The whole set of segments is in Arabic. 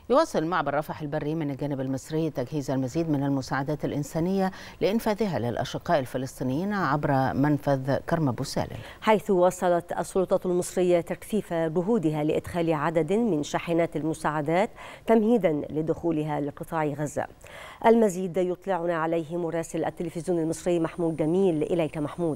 يواصل معبر رفح البري من الجانب المصري تجهيز المزيد من المساعدات الإنسانية لإنفاذها للأشقاء الفلسطينيين عبر منفذ كرم أبو سالم، حيث واصلت السلطات المصرية تكثيف جهودها لإدخال عدد من شاحنات المساعدات تمهيدا لدخولها لقطاع غزة. المزيد يطلعنا عليه مراسل التلفزيون المصري محمود جميل. إليك محمود.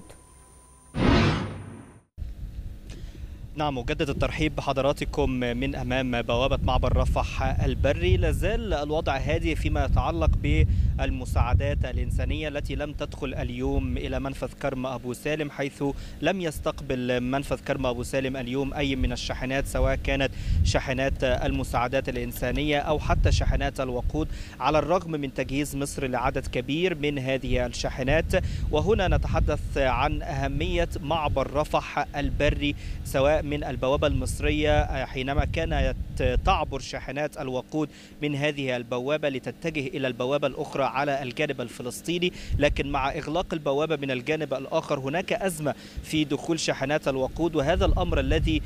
نعم، مجدد الترحيب بحضراتكم من أمام بوابة معبر رفح البري. لازال الوضع هادئ فيما يتعلق بالمساعدات الإنسانية التي لم تدخل اليوم إلى منفذ كرم أبو سالم، حيث لم يستقبل منفذ كرم أبو سالم اليوم أي من الشاحنات، سواء كانت شاحنات المساعدات الإنسانية أو حتى شاحنات الوقود، على الرغم من تجهيز مصر لعدد كبير من هذه الشاحنات. وهنا نتحدث عن أهمية معبر رفح البري سواء من البوابة المصرية حينما كانت تعبر شاحنات الوقود من هذه البوابة لتتجه إلى البوابة الأخرى على الجانب الفلسطيني، لكن مع إغلاق البوابة من الجانب الآخر هناك أزمة في دخول شاحنات الوقود، وهذا الأمر الذي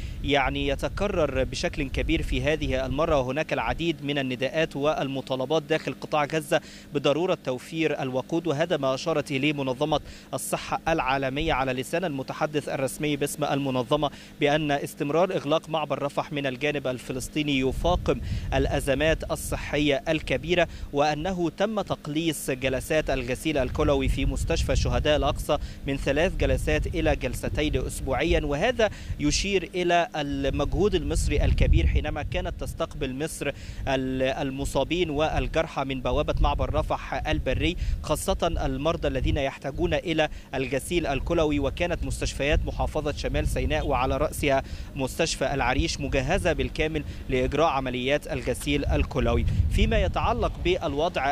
يتكرر بشكل كبير في هذه المرة. وهناك العديد من النداءات والمطالبات داخل قطاع غزة بضرورة توفير الوقود، وهذا ما أشارت إليه منظمة الصحة العالمية على لسان المتحدث الرسمي باسم المنظمة، بأن استمرار إغلاق معبر رفح من الجانب الفلسطيني يفاقم الأزمات الصحية الكبيرة، وأنه تم تقليص جلسات الغسيل الكلوي في مستشفى شهداء الأقصى من 3 جلسات إلى 2 جلسات أسبوعيا. وهذا يشير إلى المجهود المصري الكبير حينما كانت تستقبل مصر المصابين والجرحى من بوابة معبر رفح البري، خاصة المرضى الذين يحتاجون إلى الغسيل الكلوي. وكانت مستشفيات محافظة شمال سيناء وعلى رأسها مستشفى العريش مجهزة بالكامل لإجراء عمليات الغسيل الكلوي. فيما يتعلق بالوضع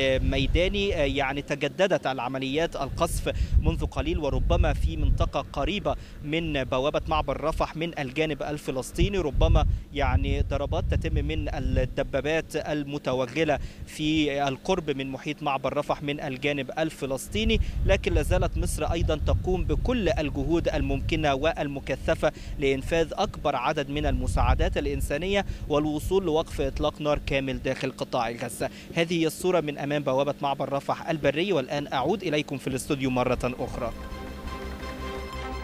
الميداني تجددت العمليات القصف منذ قليل، وربما في منطقة قريبة من بوابة معبر رفح من الجانب الفلسطيني، ربما ضربات تتم من الدبابات المتوغلة في القرب من محيط معبر رفح من الجانب الفلسطيني. لكن لازالت مصر أيضا تقوم بكل الجهود الممكنة والمكثفة لإنفاذ أكبر عدد من المساعدات الإنسانية والوصول لوقف إطلاق نار كامل داخل قطاع غزة. هذه هي الصورة من أمام بوابة معبر رفح البري، والآن أعود إليكم في الاستوديو مرة أخرى.